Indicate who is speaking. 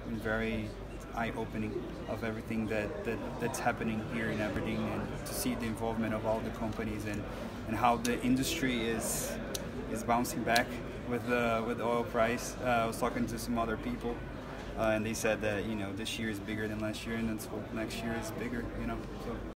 Speaker 1: been very eye-opening of everything that's happening here in Aberdeen, and to see the involvement of all the companies and how the industry is bouncing back with the oil price. I was talking to some other people, and they said that this year is bigger than last year, and let's hope next year is bigger. So.